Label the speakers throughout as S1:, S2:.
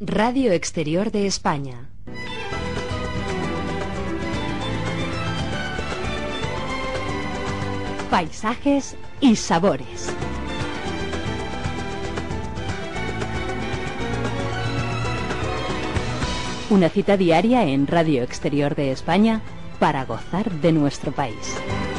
S1: Radio Exterior de España. Paisajes y sabores. Una cita diaria en Radio Exterior de España para gozar de nuestro país.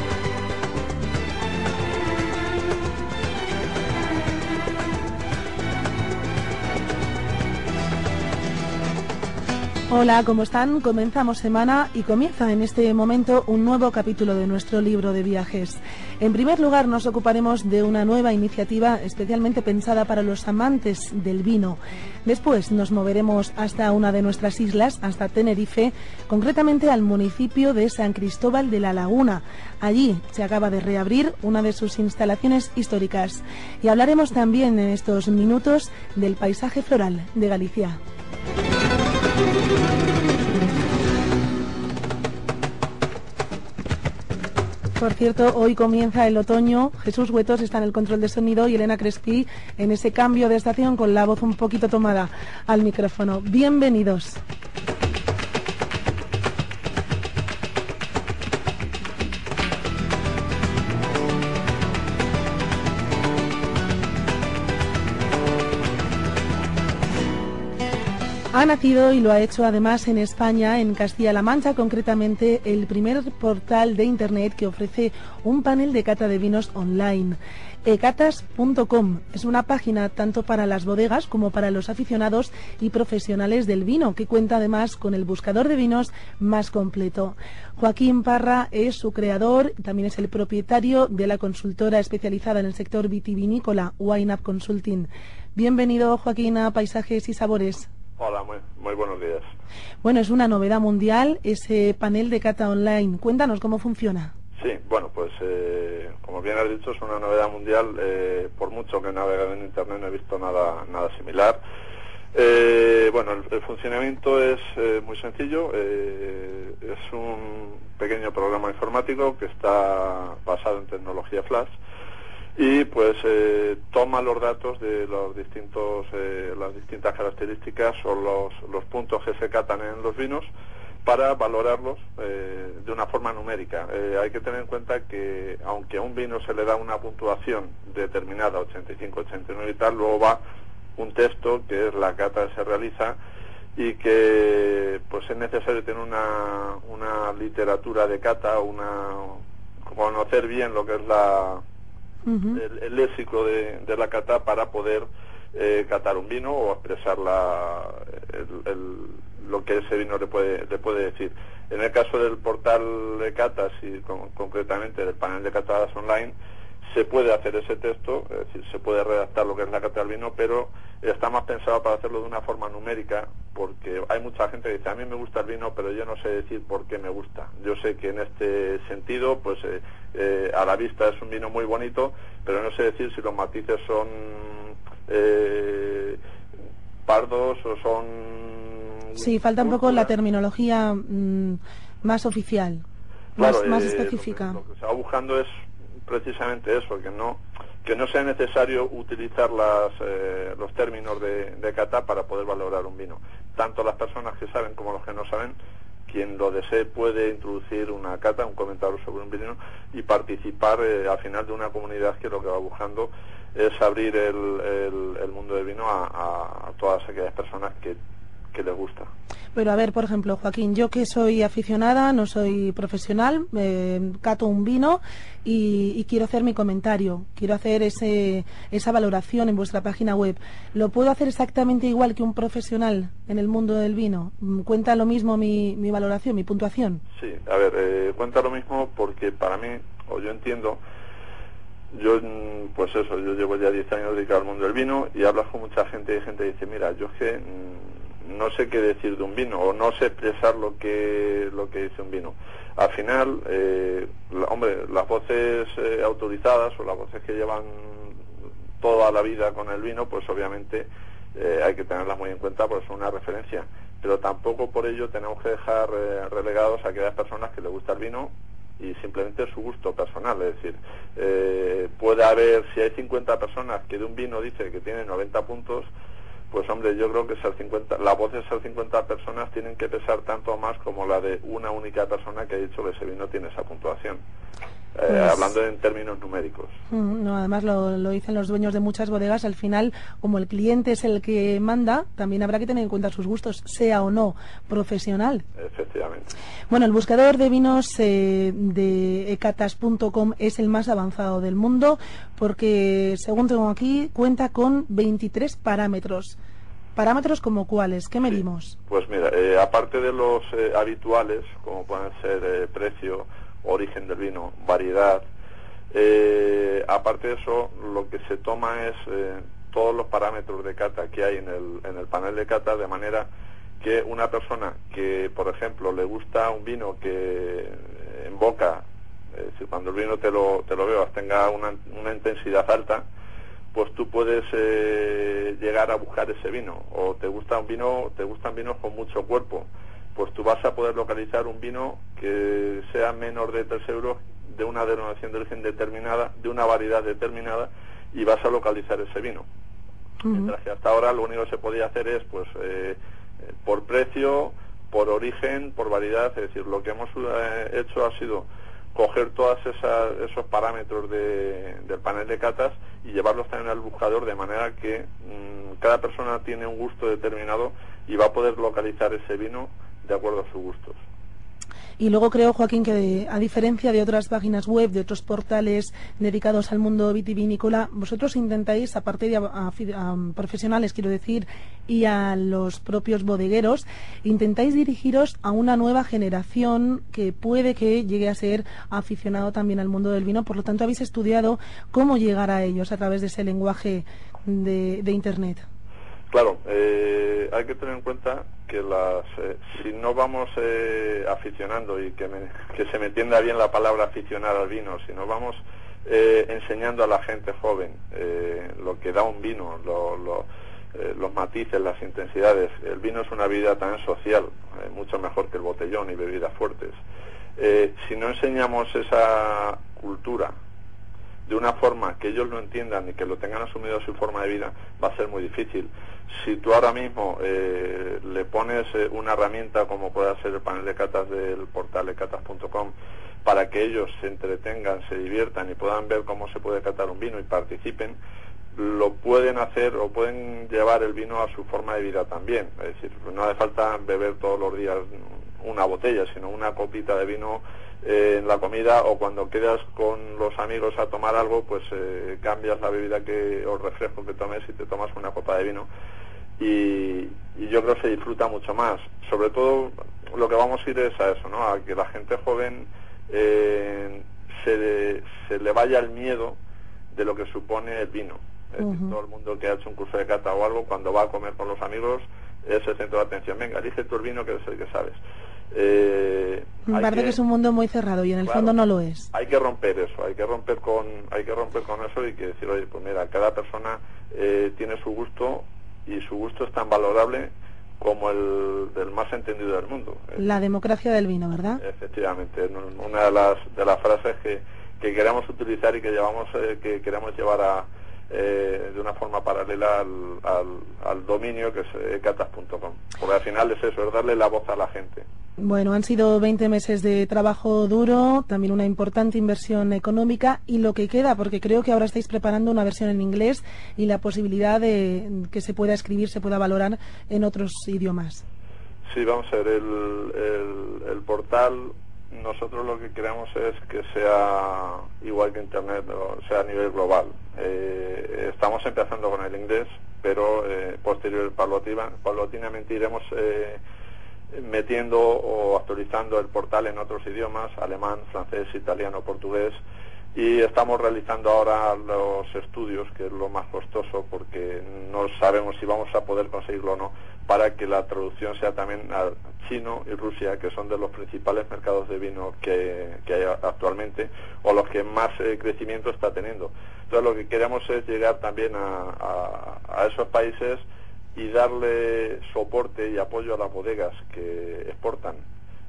S2: Hola, ¿cómo están? Comenzamos semana y comienza en este momento un nuevo capítulo de nuestro libro de viajes. En primer lugar, nos ocuparemos de una nueva iniciativa especialmente pensada para los amantes del vino. Después nos moveremos hasta una de nuestras islas, hasta Tenerife, concretamente al municipio de San Cristóbal de la Laguna. Allí se acaba de reabrir una de sus instalaciones históricas. Y hablaremos también en estos minutos del paisaje floral de Galicia. Por cierto, hoy comienza el otoño. Jesús Huetos está en el control de sonido y Elena Crespi en ese cambio de estación con la voz un poquito tomada al micrófono. Bienvenidos. Ha nacido y lo ha hecho además en España, en Castilla-La Mancha, concretamente el primer portal de internet que ofrece un panel de cata de vinos online. ecatas.com es una página tanto para las bodegas como para los aficionados y profesionales del vino, que cuenta además con el buscador de vinos más completo. Joaquín Parra es su creador, también es el propietario de la consultora especializada en el sector vitivinícola, Wine Up Consulting. Bienvenido, Joaquín, a Paisajes y Sabores.
S3: Hola, muy buenos días.
S2: Bueno, es una novedad mundial ese panel de cata online. Cuéntanos cómo funciona.
S3: Sí, bueno, pues como bien has dicho, es una novedad mundial. Por mucho que he navegado en Internet no he visto nada similar. Bueno, el funcionamiento es muy sencillo. Es un pequeño programa informático que está basado en tecnología flash. Y pues toma los datos de los las distintas características o los puntos que se catan en los vinos para valorarlos de una forma numérica. Hay que tener en cuenta que aunque a un vino se le da una puntuación determinada, 85, 89 y tal, luego va un texto que es la cata que se realiza y que pues es necesario tener una literatura de cata, conocer bien lo que es el léxico de la cata para poder catar un vino o expresar lo que ese vino le puede decir. En el caso del portal de catas y concretamente del panel de catadas online, se puede hacer ese texto, es decir, se puede redactar lo que es la cata del vino, pero está más pensado para hacerlo de una forma numérica, porque hay mucha gente que dice, a mí me gusta el vino, pero yo no sé decir por qué me gusta. Yo sé que en este sentido, pues a la vista es un vino muy bonito, pero no sé decir si los matices son pardos o son...
S2: Sí, falta un poco la terminología más oficial, claro, más específica.
S3: Lo que se va buscando es precisamente eso, que no sea necesario utilizar los términos de cata para poder valorar un vino. Tanto las personas que saben como los que no saben, quien lo desee puede introducir una cata, un comentario sobre un vino y participar al final de una comunidad que lo que va buscando es abrir el mundo del vino a todas aquellas personas que les gusta.
S2: Pero a ver, por ejemplo, Joaquín, yo que soy aficionada, no soy profesional, cato un vino y quiero hacer mi comentario, quiero hacer esa valoración en vuestra página web. ¿Lo puedo hacer exactamente igual que un profesional en el mundo del vino? ¿Cuenta lo mismo mi valoración, mi puntuación?
S3: Sí, a ver, cuenta lo mismo porque para mí, o yo entiendo, yo llevo ya 10 años dedicado al mundo del vino y hablas con mucha gente y gente dice, mira, yo es que no sé qué decir de un vino o no sé expresar lo que dice un vino. Al final, las voces autorizadas o las voces que llevan toda la vida con el vino, pues obviamente hay que tenerlas muy en cuenta porque son una referencia. Pero tampoco por ello tenemos que dejar relegados a aquellas personas que les gusta el vino y simplemente su gusto personal. Es decir, puede haber, si hay 50 personas que de un vino dice que tiene 90 puntos, Pues hombre, yo creo que la voz de esas 50 personas tienen que pesar tanto o más como la de una única persona que ha dicho que ese vino tiene esa puntuación. Hablando en términos numéricos.
S2: No, además lo dicen los dueños de muchas bodegas, al final, como el cliente es el que manda, también habrá que tener en cuenta sus gustos, sea o no profesional.
S3: Efectivamente.
S2: Bueno, el buscador de vinos de ecatas.com es el más avanzado del mundo porque, según tengo aquí, cuenta con 23 parámetros. ¿Parámetros como cuáles? ¿Qué medimos?
S3: Pues mira, aparte de los habituales, como pueden ser precio, origen del vino, variedad, aparte de eso, lo que se toma es todos los parámetros de cata que hay en el panel de cata, de manera que una persona que, por ejemplo, le gusta un vino que en boca, es decir, cuando el vino te lo bebas tenga una intensidad alta, pues tú puedes llegar a buscar ese vino. O te gustan vinos con mucho cuerpo, pues tú vas a poder localizar un vino que sea menor de 3 euros, de una denominación de origen determinada, de una variedad determinada, y vas a localizar ese vino. Mientras que hasta ahora lo único que se podía hacer es, pues, por precio, por origen, por variedad. Es decir, lo que hemos hecho ha sido coger todos esos parámetros del panel de catas y llevarlos también al buscador, de manera que cada persona tiene un gusto determinado y va a poder localizar ese vino de acuerdo a sus gustos.
S2: Y luego creo, Joaquín, que a diferencia de otras páginas web, de otros portales dedicados al mundo vitivinícola, vosotros intentáis, aparte de a profesionales, quiero decir, y a los propios bodegueros, intentáis dirigiros a una nueva generación que puede que llegue a ser aficionado también al mundo del vino. Por lo tanto, habéis estudiado cómo llegar a ellos a través de ese lenguaje de Internet.
S3: Claro, hay que tener en cuenta que si no vamos aficionando, y que se me entienda bien la palabra aficionar al vino, si no vamos enseñando a la gente joven lo que da un vino, los matices, las intensidades. El vino es una bebida también social, mucho mejor que el botellón y bebidas fuertes. Si no enseñamos esa cultura de una forma que ellos lo entiendan y que lo tengan asumido a su forma de vida, va a ser muy difícil. Si tú ahora mismo le pones una herramienta como pueda ser el panel de catas del portal ecatas.com, para que ellos se entretengan, se diviertan y puedan ver cómo se puede catar un vino y participen, lo pueden hacer o pueden llevar el vino a su forma de vida también. Es decir, no hace falta beber todos los días una botella, sino una copita de vino en la comida, o cuando quedas con los amigos a tomar algo, pues cambias la bebida o refresco que tomes y te tomas una copa de vino, y yo creo que se disfruta mucho más. Sobre todo lo que vamos a ir es a eso, ¿no? A que la gente joven se le vaya el miedo de lo que supone el vino. Es decir, todo el mundo que ha hecho un curso de cata o algo, cuando va a comer con los amigos, es el centro de atención. Venga, elige tú el vino, que es el que sabes.
S2: Me parece que es un mundo muy cerrado, y en el fondo no lo es.
S3: Hay que romper eso, hay que romper con eso, y que decir, oye, pues mira, cada persona tiene su gusto, y su gusto es tan valorable como el del más entendido del mundo.
S2: La democracia del vino, ¿verdad?
S3: Efectivamente, una de las frases que queremos utilizar y que queremos llevar de una forma paralela al dominio, que es ecatas.com, porque al final es eso, es darle la voz a la gente.
S2: Bueno, han sido 20 meses de trabajo duro, también una importante inversión económica, y lo que queda, porque creo que ahora estáis preparando una versión en inglés y la posibilidad de que se pueda escribir, se pueda valorar en otros idiomas. Sí, vamos a ver, el portal, nosotros lo que queremos es que sea igual que Internet, o sea, a nivel global. Estamos empezando con el inglés, pero paulatinamente iremos metiendo o actualizando el portal en otros idiomas: alemán, francés, italiano, portugués, y estamos realizando ahora los estudios, que es lo más costoso, porque no sabemos si vamos a poder conseguirlo o no, para que la traducción sea también a chino y Rusia, que son de los principales mercados de vino que hay actualmente, o los que más crecimiento está teniendo. Entonces lo que queremos es llegar también a esos países y darle soporte y apoyo a las bodegas que exportan,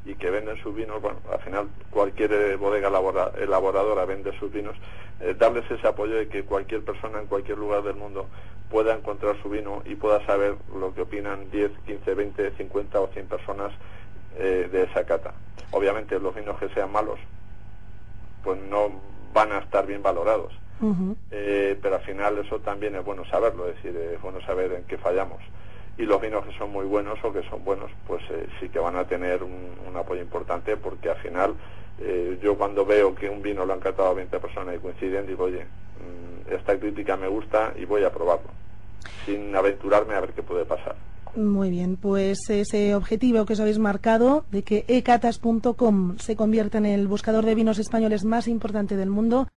S3: y que venden sus vinos, bueno, al final cualquier bodega elaboradora vende sus vinos, darles ese apoyo de que cualquier persona en cualquier lugar del mundo pueda encontrar su vino y pueda saber lo que opinan 10, 15, 20, 50 o 100 personas de esa cata. Obviamente los vinos que sean malos pues no van a estar bien valorados, pero al final eso también es bueno saberlo, es decir, es bueno saber en qué fallamos. Y los vinos que son muy buenos o que son buenos, pues sí que van a tener un apoyo importante, porque al final yo cuando veo que un vino lo han catado a 20 personas y coinciden, digo, oye, esta crítica me gusta y voy a probarlo, sin aventurarme a ver qué puede pasar.
S2: Muy bien, pues ese objetivo que os habéis marcado de que ecatas.com se convierta en el buscador de vinos españoles más importante del mundo,